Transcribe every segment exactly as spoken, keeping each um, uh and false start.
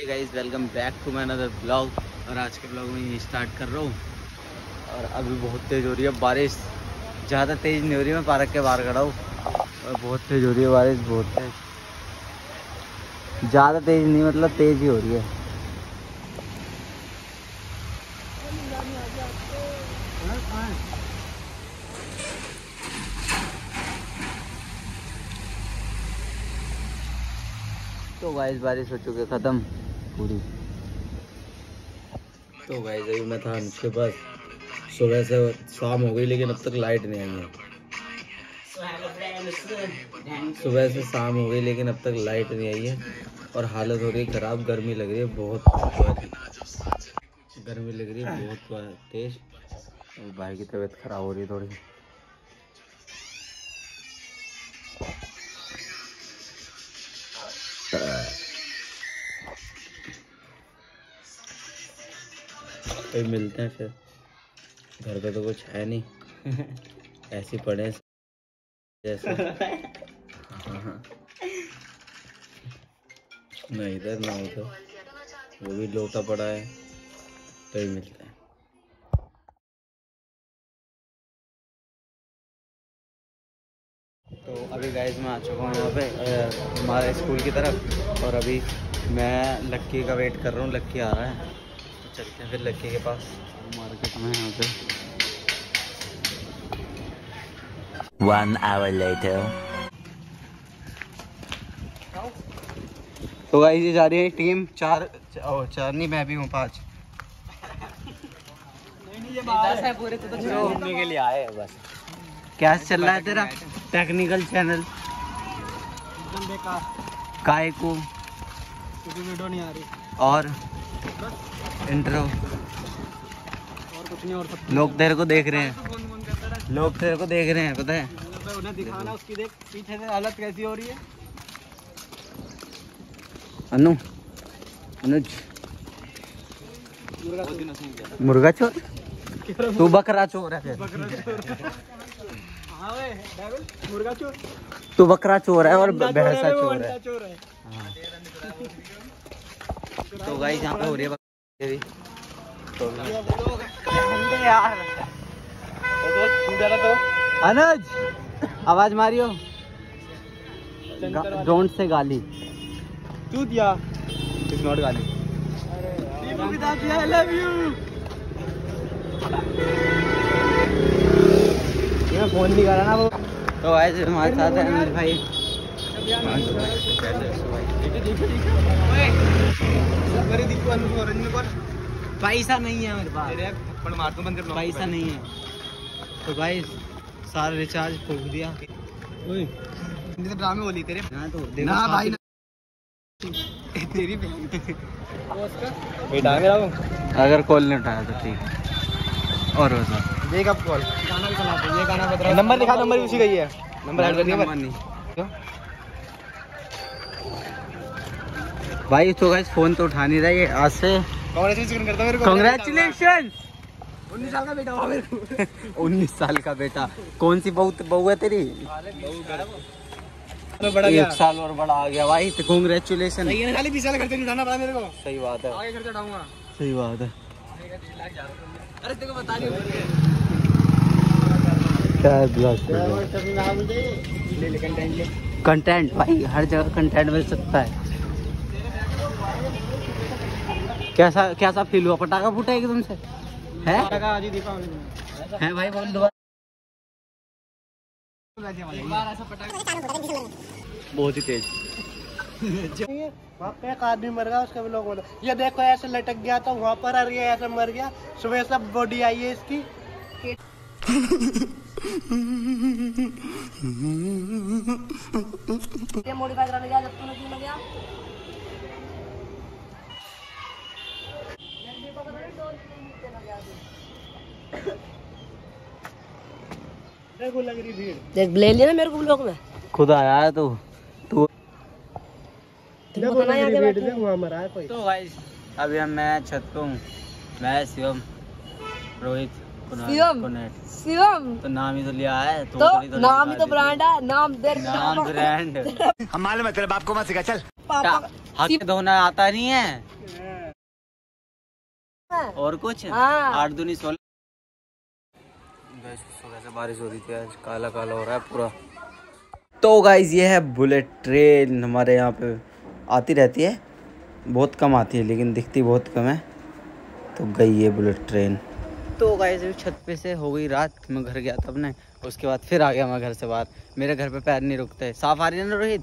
Guys welcome back to my another blog. और आज के ब्लॉग में ये स्टार्ट कर रहा हूँ। और अभी बहुत तेज़ हो रही है बारिश, ज़्यादा तेज़ नहीं हो रही है, मैं पार्क के बाहर खड़ा हूँ और बहुत तेज़ हो रही है बारिश, बहुत तेज़, ज़्यादा तेज़ नहीं मतलब तेज़ ही हो रही है। तो गाइस बारिश हो चुकी है ख़त्म पूरी। तो गाइस अभी मैं था उसके पास, सुबह से शाम हो गई लेकिन अब तक लाइट नहीं आई है। सुबह से शाम हो गई लेकिन अब तक लाइट नहीं आई है और हालत हो रही है ख़राब। गर्मी लग रही है बहुत, गर्मी लग रही है बहुत तेज। और भाई की तबीयत ख़राब हो रही है थोड़ी। तो मिलते हैं फिर, घर पे तो कुछ है नहीं ऐसे ही पड़े जैसे ना इधर ना उधर, वो भी लोटा पड़ा है। तो ही मिलते हैं। तो अभी गाइस मैं आ चुका हूँ यहाँ पे हमारे स्कूल की तरफ। और अभी मैं लक्की का वेट कर रहा हूँ, लक्की आ रहा है तो चलते हैं फिर लक्की के पास। मार्केट में यहाँ पे One hour later. तो गाइस ये जा रही है टीम चार, ओ, चार नहीं मैं भी हूँ पाँच। दस है पूरे तो घूमने के लिए आए हैं बस। क्या चल रहा है तेरा टेक्निकल चैनल? काय को वीडियो नहीं आ रही और इंट्रो और कुछ नहीं। और लोग तेरे को देख रहे हैं, लोग तेरे को देख रहे हैं पता है। उन्हें दिखाना उसकी, देख पीछे से हालत कैसी हो रही है। अनु अनुज मुर्गा चोर, तू बकरा चोर है। मुर्गा चोर, तू बकरा चोर है और भैंसा चोर है। तो गाइस यहाँ पे हो रही है यार। अनुज आवाज मारियो, डोंट से गाली, चूतिया इज नॉट गाली। I love you. मैं फोन नहीं कर रहा ना वो। तो ऐसे हमारे साथ है अनुज भाई। पैसा नहीं है मेरे पास, पैसा नहीं है। तो भाई सारा रिचार्ज फूक दिया। तो ड्रामे बोली तेरे ना, तो ना भाई ना तेरी बेटा मेरा वो। अगर कॉल नहीं उठाया तो ठीक। और वो सर देख अब कॉल गाना भी सुना दो, ये गाना बता रहा। नंबर लिखा, नंबर उसी का ही है। नंबर ऐड कर दिया नहीं भाई। तो गाइस फोन तो उठा नहीं रहा है आज से। कांग्रेचुलेशन करता मेरे को। कांग्रेचुलेशन। उन्नीस साल का बेटा हुआ मेरे को। उन्नीस साल का बेटा। कौन सी बहू बहू है तेरी? तो बड़ा एक साल और बड़ा आ गया भाई। तो कांग्रेचुलेशन। सही है, खाली बीस साल खर्चे नहीं उठाना पड़ा मेरे को। सही बात है, आगे खर्चा उठाऊंगा। सही बात है। अरे तेरे को बता नहीं क्या ब्लॉग ले ले कंटेंट ले। कंटेंट भाई हर जगह कंटेंट मिल सकता है। कैसा कैसा फील हुआ? पटाखा फूटा एकदम से है? है भाई बोल दो। बहुत ही तेज। वहाँ पे एक आदमी मर गया, उसका भी लोग बोला ये देखो ऐसे लटक गया था वहाँ पर, आ रही है ऐसे मर गया। सुबह सब बॉडी आई है इसकी। ये मॉडिफाई कराने गया जब तूने क्यों ना गया? लग रही भीड़ देख, ले लिया ना मेरे को ब्लॉक में। खुद आया है तू तू तो गाइस अभी हम मैं छत पे हूँ। मैं शिवम, रोहित, शिवम शिवम तो नाम ही तो लिया है। तो, तो नाम ही तो ब्रांड है। नाम दे, नाम ब्रांड। हम मालूम है तेरे बाप को मत सिखा चल। पापा हाथ धोना आता नहीं है और कुछ आठ दूनी सोलह। सुबह से बारिश हो रही थी, आज काला काला हो रहा है पूरा। तो गाइज ये है बुलेट ट्रेन, हमारे यहाँ पे आती रहती है, बहुत कम आती है लेकिन दिखती बहुत कम है। तो गई ये बुलेट ट्रेन। तो गाइज अभी छत पे से हो गई रात, मैं घर गया था अपने, उसके बाद फिर आ गया मैं घर से बाहर। मेरे घर पे पैर नहीं रुकते। साफ आ रही है ना रोहित?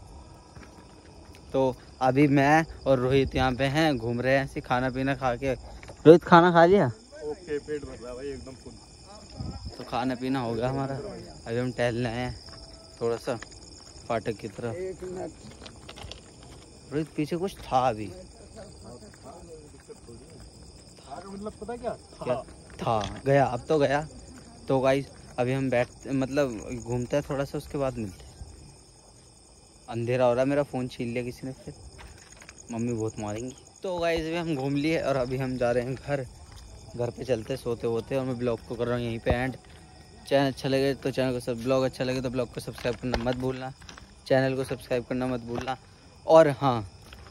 तो अभी मैं और रोहित यहाँ पे हैं, घूम रहे हैं ऐसे खाना पीना खा के। रोहित खाना खा लिया? ओके, पेट भर रहा है भाई एकदम फुल। तो खाना पीना हो गया हमारा, अभी हम टहलने आए हैं थोड़ा सा फाटक की तरफ। रोहित पीछे कुछ था अभी, मतलब पता क्या क्या था? गया, अब तो गया। तो गाइस अभी हम बैठ मतलब घूमते हैं थोड़ा सा, उसके बाद मिलते हैं। अंधेरा हो रहा है, मेरा फ़ोन छीन लिया किसी ने, फिर मम्मी बहुत मारेंगी। तो गाइस अभी हम घूम लिए और अभी हम जा रहे हैं घर। घर पे चलते सोते होते, और मैं ब्लॉग को कर रहा हूँ यहीं पे एंड। चैनल अच्छा लगे तो चैनल को सब, ब्लॉग अच्छा लगे तो ब्लॉग को सब्सक्राइब करना मत भूलना, चैनल को सब्सक्राइब करना मत भूलना। और हाँ,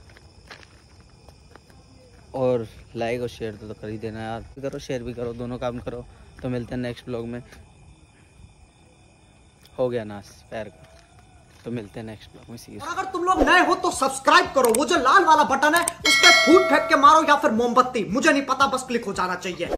और लाइक और शेयर तो, तो कर ही देना यार, करो शेयर भी करो, दोनों काम करो। तो मिलते हैं नेक्स्ट ब्लॉग में। हो गया नाश पैर का, तो मिलते हैं नेक्स्ट ब्लॉग में। See you. अगर तुम लोग नए हो तो सब्सक्राइब करो, वो जो लाल वाला बटन है उस पर फूट फेंक के मारो या फिर मोमबत्ती, मुझे नहीं पता, बस क्लिक हो जाना चाहिए।